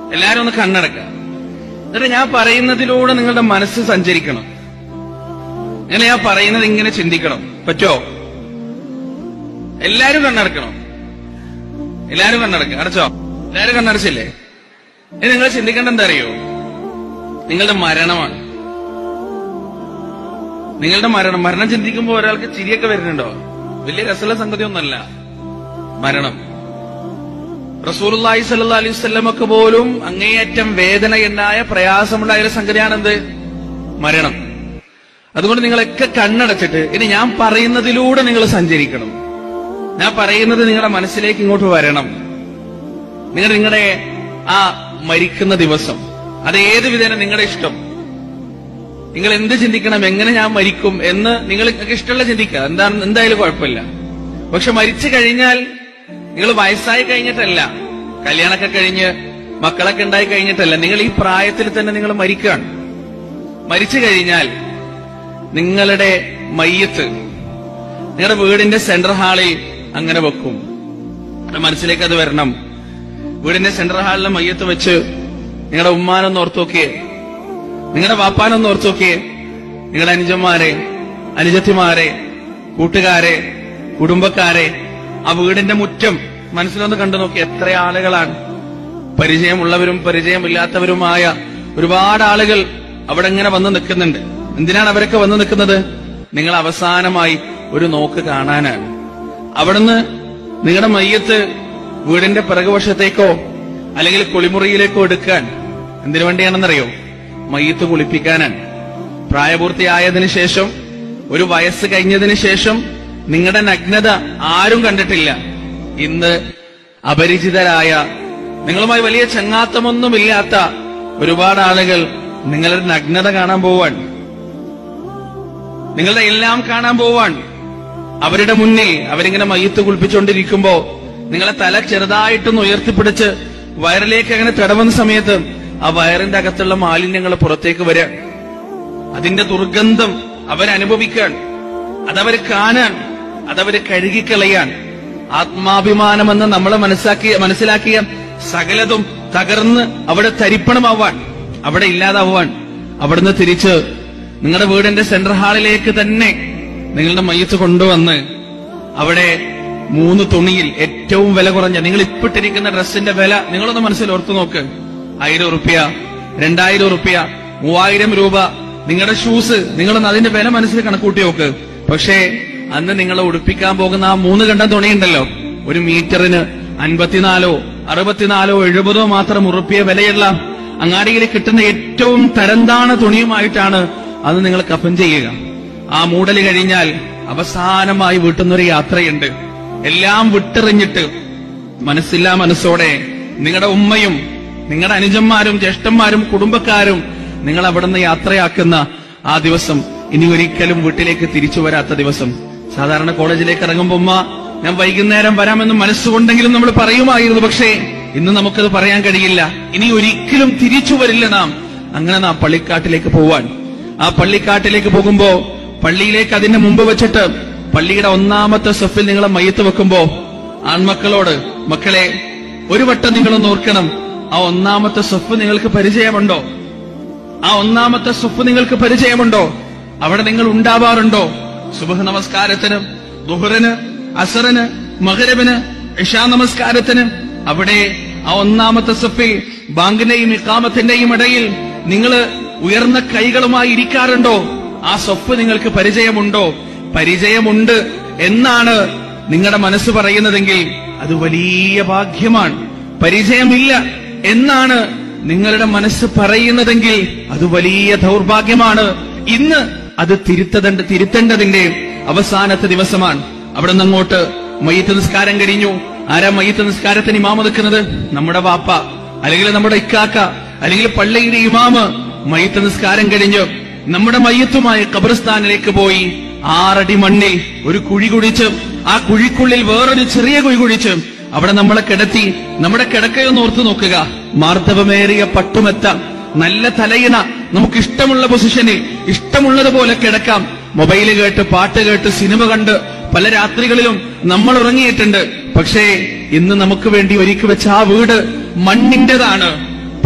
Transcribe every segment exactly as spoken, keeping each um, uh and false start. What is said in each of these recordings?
എല്ലാരും ഒന്ന് കണ്ണടക്കുക. എന്നിട്ട് ഞാൻ പറയുന്നതിലൂടെ നിങ്ങളുടെ മനസ്സ് സഞ്ചരിക്കണം. അങ്ങനെ ഞാൻ പറയുന്നത് ഇങ്ങനെ ചിന്തിക്കണം. പറ്റോ? എല്ലാരും കണ്ണടക്കണം. എല്ലാരും കണ്ണടക്കുക. അടച്ചോ? എല്ലാരും കണ്ണടച്ചില്ലേ? ഇനി നിങ്ങൾ ചിന്തിക്കേണ്ട എന്താ അറിയോ? നിങ്ങളുടെ മരണമാണ്. നിങ്ങളുടെ മരണം. മരണം ചിന്തിക്കുമ്പോൾ ഒരാൾക്ക് ചിരിയൊക്കെ വരുന്നുണ്ടോ? വലിയ രസമുള്ള സംഗതി ഒന്നല്ല മരണം. റസൂലുള്ളാഹി സ്വല്ലല്ലാഹു അലൈഹി വസല്ലമക്ക് പോലും അങ്ങേയറ്റം വേദന എന്നായ പ്രയാസമുണ്ടായ ഒരു സംഗതിയാണെന്ത്? മരണം. അതുകൊണ്ട് നിങ്ങളൊക്കെ കണ്ണടച്ചിട്ട് ഇനി ഞാൻ പറയുന്നതിലൂടെ നിങ്ങൾ സഞ്ചരിക്കണം. ഞാൻ പറയുന്നത് നിങ്ങളുടെ മനസ്സിലേക്ക് ഇങ്ങോട്ട് വരണം. നിങ്ങൾ നിങ്ങളുടെ ആ മരിക്കുന്ന ദിവസം അത് ഏത് വിധേന നിങ്ങളുടെ ഇഷ്ടം, നിങ്ങൾ എന്ത് ചിന്തിക്കണം, എങ്ങനെ ഞാൻ മരിക്കും എന്ന് നിങ്ങൾക്ക് ഇഷ്ടമുള്ള ചിന്തിക്കുക. എന്താണ് എന്തായാലും കുഴപ്പമില്ല. പക്ഷെ മരിച്ചു കഴിഞ്ഞാൽ നിങ്ങൾ വയസ്സായി കഴിഞ്ഞിട്ടല്ല, കല്യാണമൊക്കെ കഴിഞ്ഞ് മക്കളൊക്കെ ഉണ്ടായി കഴിഞ്ഞിട്ടല്ല, നിങ്ങൾ ഈ പ്രായത്തിൽ തന്നെ നിങ്ങൾ മരിക്കുകയാണ്. മരിച്ചു കഴിഞ്ഞാൽ നിങ്ങളുടെ മയ്യത്ത് നിങ്ങളുടെ വീടിന്റെ സെൻട്രൽ ഹാളിൽ അങ്ങനെ വെക്കും. മനസ്സിലേക്ക് അത് വരണം. വീടിന്റെ സെൻട്രൽ ഹാളിലെ മയ്യത്ത് വെച്ച് നിങ്ങളുടെ ഉമ്മാനൊന്ന് ഓർത്തു നോക്കിയേ, നിങ്ങളുടെ വാപ്പാനൊന്ന് ഓർത്തു നോക്കിയേ, നിങ്ങളുടെ അനുജന്മാരെ, അനുജത്തിമാരെ, കൂട്ടുകാരെ, കുടുംബക്കാരെ, ആ വീടിന്റെ മുറ്റം മനസ്സിലൊന്ന് കണ്ടു നോക്കി. എത്ര ആളുകളാണ്, പരിചയമുള്ളവരും പരിചയമില്ലാത്തവരുമായ ഒരുപാട് ആളുകൾ അവിടെ ഇങ്ങനെ വന്ന് നിൽക്കുന്നുണ്ട്. എന്തിനാണ് അവരൊക്കെ വന്ന് നിൽക്കുന്നത്? നിങ്ങൾ അവസാനമായി ഒരു നോക്ക് കാണാനാണ്. അവിടുന്ന് നിങ്ങളുടെ മയ്യത്ത് വീടിന്റെ പിറകുവശത്തേക്കോ അല്ലെങ്കിൽ കുളിമുറിയിലേക്കോ എടുക്കാൻ എന്തിനു വേണ്ടിയാണെന്നറിയോ? മയ്യത്ത് കുളിപ്പിക്കാനാണ്. പ്രായപൂർത്തിയായതിനു ശേഷം, ഒരു വയസ്സ് കഴിഞ്ഞതിന് ശേഷം നിങ്ങളുടെ നഗ്നത ആരും കണ്ടിട്ടില്ല. ഇന്ന് അപരിചിതരായ, നിങ്ങളുമായി വലിയ ചങ്ങാത്തമൊന്നുമില്ലാത്ത ഒരുപാട് ആളുകൾ നിങ്ങളുടെ നഗ്നത കാണാൻ പോവാൻ, നിങ്ങളുടെ എല്ലാം കാണാൻ പോവാൻ. അവരുടെ മുന്നിൽ അവരിങ്ങനെ മയ്യത്ത് കുളിപ്പിച്ചുകൊണ്ടിരിക്കുമ്പോ നിങ്ങളെ തല ചെറുതായിട്ടൊന്ന് ഉയർത്തിപ്പിടിച്ച് വയറിലേക്ക് അങ്ങനെ തടവുന്ന സമയത്ത് ആ വയറിന്റെ അകത്തുള്ള മാലിന്യങ്ങൾ പുറത്തേക്ക് വരാൻ, അതിന്റെ ദുർഗന്ധം അവരനുഭവിക്കാൻ, അതവര് കാണാൻ, അതവര് കഴുകിക്കളയാൻ. ആത്മാഭിമാനമെന്ന് നമ്മൾ മനസ്സിലാക്കിയ മനസ്സിലാക്കിയ സകലതും തകർന്ന് അവിടെ തരിപ്പണമാവാൻ, അവിടെ ഇല്ലാതാവാൻ. അവിടുന്ന് തിരിച്ച് നിങ്ങളുടെ വീടിന്റെ സെൻട്രൽ ഹാളിലേക്ക് തന്നെ നിങ്ങളുടെ മയ്യത്ത് കൊണ്ടുവന്ന് അവിടെ മൂന്ന് തുണിയിൽ ഏറ്റവും വില കുറഞ്ഞ, നിങ്ങൾ ഇപ്പിട്ടിരിക്കുന്ന ഡ്രസ്സിന്റെ വില നിങ്ങളൊന്ന് മനസ്സിൽ ഓർത്തു നോക്ക്. ആയിരം ഉറുപ്യ, രണ്ടായിരം ഉറുപ്യ, മൂവായിരം രൂപ. നിങ്ങളുടെ ഷൂസ്, നിങ്ങളൊന്ന് അതിന്റെ വില മനസ്സിൽ കണക്കൂട്ടി നോക്ക്. പക്ഷേ അന്ന് നിങ്ങളെ ഉടുപ്പിക്കാൻ പോകുന്ന ആ മൂന്ന് കണ്ടം തുണിയുണ്ടല്ലോ, ഒരു മീറ്ററിന് അൻപത്തിനാലോ അറുപത്തിനാലോ എഴുപതോ മാത്രം ഉറുപ്പിയ വിലയുള്ള അങ്ങാടിയിൽ കിട്ടുന്ന ഏറ്റവും തരംതാണ തുണിയുമായിട്ടാണ് അത് നിങ്ങൾ കഫൻ ചെയ്യുക. ആ മൂടൽ കഴിഞ്ഞാൽ അവസാനമായി വീട്ടുന്നൊരു യാത്രയുണ്ട്. എല്ലാം വിട്ടെറിഞ്ഞിട്ട് മനസ്സില്ലാ മനസ്സോടെ നിങ്ങളുടെ ഉമ്മയും നിങ്ങളുടെ അനുജന്മാരും ജ്യേഷ്ഠന്മാരും കുടുംബക്കാരും നിങ്ങൾ അവിടുന്ന് യാത്രയാക്കുന്ന ആ ദിവസം, ഇനി ഒരിക്കലും വീട്ടിലേക്ക് തിരിച്ചു വരാത്ത ദിവസം. സാധാരണ കോളേജിലേക്ക് ഇറങ്ങുമ്പോ ഉമ്മ ഞാൻ വൈകുന്നേരം വരാമെന്ന് മനസ്സുകൊണ്ടെങ്കിലും നമ്മൾ പറയുമായിരുന്നു. പക്ഷേ ഇന്ന് നമുക്കത് പറയാൻ കഴിയില്ല. ഇനി ഒരിക്കലും തിരിച്ചു വരില്ല നാം. അങ്ങനെ നാം പള്ളിക്കാട്ടിലേക്ക് പോവാൻ. ആ പള്ളിക്കാട്ടിലേക്ക് പോകുമ്പോ പള്ളിയിലേക്ക് അതിന്റെ മുമ്പ് വെച്ചിട്ട് പള്ളിയുടെ ഒന്നാമത്തെ സഫിൽ നിങ്ങളെ മയ്യത്ത് വെക്കുമ്പോ ആൺമക്കളോട്, മക്കളെ ഒരു വട്ടം നിങ്ങളൊന്ന് ഓർക്കണം, ആ ഒന്നാമത്തെ സഫ് നിങ്ങൾക്ക് പരിചയമുണ്ടോ? ആ ഒന്നാമത്തെ സഫ് നിങ്ങൾക്ക് പരിചയമുണ്ടോ? അവിടെ നിങ്ങൾ ഉണ്ടാവാറുണ്ടോ? സുബ്ഹ് നമസ്കാരത്തിന്, ദുഹറിന്, അസറിന്, മഗ്രിബിന്, ഇശാ നമസ്കാരത്തിന് അവിടെ ആ ഒന്നാമത്തെ സഫിൽ ബാങ്കിന്റെയും ഇഖാമത്തിന്റെയും ഇടയിൽ നിങ്ങൾ ഉയർന്ന കൈകളുമായി ഇരിക്കാറുണ്ടോ? ആ സഫ് നിങ്ങൾക്ക് പരിചയമുണ്ടോ? പരിചയമുണ്ട് എന്നാണ് നിങ്ങളുടെ മനസ്സ് പറയുന്നതെങ്കിൽ അത് വലിയ ഭാഗ്യമാണ്. പരിചയമില്ല എന്നാണ് നിങ്ങളുടെ മനസ്സ് പറയുന്നതെങ്കിൽ അത് വലിയ ദൗർഭാഗ്യമാണ്. ഇന്ന് അത് തിരുത്തേണ്ട തിരുത്തേണ്ടതിന്റെ അവസാനത്തെ ദിവസമാണ്. അവിടെ നിന്ന് അങ്ങോട്ട് മയ്യിത്ത് നിസ്കാരം കഴിഞ്ഞു. ആരാ മയ്യിത്ത് നിസ്കാരത്തിന് ഇമാമ് നിൽക്കുന്നത്? നമ്മുടെ വാപ്പ, അല്ലെങ്കിൽ നമ്മുടെ ഇക്കാക്ക, അല്ലെങ്കിൽ പള്ളിയുടെ ഇമാമ്. മയ്യിത്ത് നിസ്കാരം കഴിഞ്ഞു നമ്മുടെ മയ്യത്തുമായി ഖബർസ്ഥാനിലേക്ക് പോയി ആറടി മണ്ണിൽ ഒരു കുഴി കുഴിച്ച്, ആ കുഴിക്കുള്ളിൽ വേറൊരു ചെറിയ കുഴി കുഴിച്ച് അവിടെ നമ്മളെ കിടത്തി. നമ്മുടെ കിടക്കയൊന്ന് ഓർത്തു നോക്കുക. മാർദ്ദവമേറിയ പട്ടുമെത്ത, നല്ല തലയിണ, നമുക്ക് ഇഷ്ടമുള്ള പൊസിഷനിൽ ഇഷ്ടമുള്ളതുപോലെ കിടക്കാം. മൊബൈല് കേട്ട്, പാട്ട് കേട്ട്, സിനിമ കണ്ട് പല രാത്രികളിലും നമ്മൾ ഉറങ്ങിയിട്ടുണ്ട്. പക്ഷേ ഇന്ന് നമുക്ക് വേണ്ടി ഒരുക്കി വെച്ച ആ വീട് മണ്ണിന്റേതാണ്.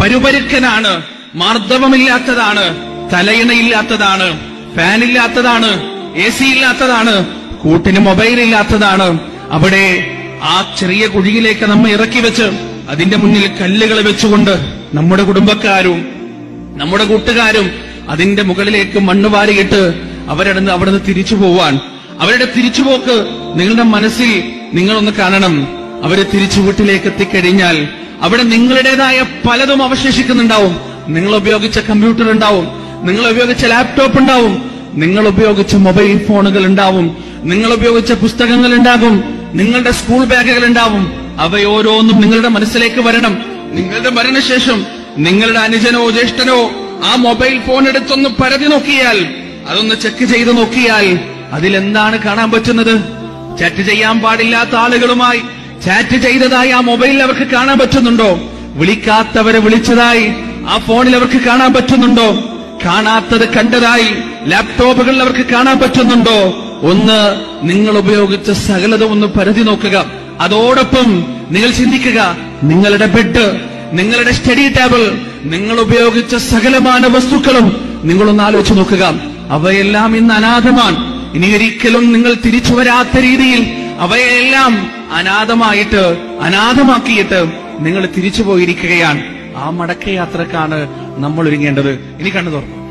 പരുപരുക്കനാണ്, മാർദ്ദവമില്ലാത്തതാണ്, തലയിണയില്ലാത്തതാണ്, ഫാനില്ലാത്തതാണ്, എ സി ഇല്ലാത്തതാണ്, കൂട്ടിന് മൊബൈൽ ഇല്ലാത്തതാണ്. അവിടെ ആ ചെറിയ കുഴിയിലേക്ക് നമ്മെ ഇറക്കി വെച്ച് അതിന്റെ മുന്നിൽ കല്ലുകൾ വെച്ചുകൊണ്ട് നമ്മുടെ കുടുംബക്കാരും നമ്മുടെ കൂട്ടുകാരും അതിന്റെ മുകളിലേക്ക് മണ്ണ് വാരിയിട്ട് അവരടുന്ന് അവിടുന്ന് തിരിച്ചു പോവാൻ. അവരുടെ തിരിച്ചുപോക്ക് നിങ്ങളുടെ മനസ്സിൽ നിങ്ങളൊന്ന് കാണണം. അവര് തിരിച്ചു വീട്ടിലേക്ക് എത്തിക്കഴിഞ്ഞാൽ അവിടെ നിങ്ങളുടേതായ പലതും അവശേഷിക്കുന്നുണ്ടാവും. നിങ്ങൾ ഉപയോഗിച്ച കമ്പ്യൂട്ടർ ഉണ്ടാവും, നിങ്ങൾ ഉപയോഗിച്ച ലാപ്ടോപ്പ് ഉണ്ടാവും, നിങ്ങൾ ഉപയോഗിച്ച മൊബൈൽ ഫോണുകൾ ഉണ്ടാവും, നിങ്ങൾ ഉപയോഗിച്ച പുസ്തകങ്ങൾ ഉണ്ടാകും, നിങ്ങളുടെ സ്കൂൾ ബാഗുകൾ ഉണ്ടാവും. അവയോരോന്നും നിങ്ങളുടെ മനസ്സിലേക്ക് വരണം. നിങ്ങളുടെ മരണശേഷം നിങ്ങളുടെ അനുജനോ ജ്യേഷ്ഠനോ ആ മൊബൈൽ ഫോൺ എടുത്തൊന്ന് പരതി നോക്കിയാൽ, അതൊന്ന് ചെക്ക് ചെയ്ത് നോക്കിയാൽ അതിലെന്താണ് കാണാൻ പറ്റുന്നത്? ചാറ്റ് ചെയ്യാൻ പാടില്ലാത്ത ആളുകളുമായി ചാറ്റ് ചെയ്തതായി ആ മൊബൈലിൽ അവർക്ക് കാണാൻ പറ്റുന്നുണ്ടോ? വിളിക്കാത്തവരെ വിളിച്ചതായി ആ ഫോണിൽ അവർക്ക് കാണാൻ പറ്റുന്നുണ്ടോ? കാണാത്തത് കണ്ടതായി ലാപ്ടോപ്പുകളിൽ അവർക്ക് കാണാൻ പറ്റുന്നുണ്ടോ? ഒന്ന് നിങ്ങൾ ഉപയോഗിച്ച സകലതും ഒന്ന് പരതി നോക്കുക. അതോടൊപ്പം നിങ്ങൾ ചിന്തിക്കുക, നിങ്ങളുടെ ബെഡ്, നിങ്ങളുടെ സ്റ്റഡി ടേബിൾ, നിങ്ങൾ ഉപയോഗിച്ച സകലമാന വസ്തുക്കളും നിങ്ങളൊന്ന് ആലോചിച്ച് നോക്കുക. അവയെല്ലാം ഇന്ന് അനാഥമാണ്. ഇനി ഒരിക്കലും നിങ്ങൾ തിരിച്ചു വരാത്ത രീതിയിൽ അവയെല്ലാം അനാഥമായിട്ട് അനാഥമാക്കിയിട്ട് നിങ്ങൾ തിരിച്ചു പോയിരിക്കുകയാണ്. ആ മടക്കയാത്രക്കാണ് നമ്മൾ ഒരുങ്ങേണ്ടത്. ഇനി കണ്ണു തുറന്നു.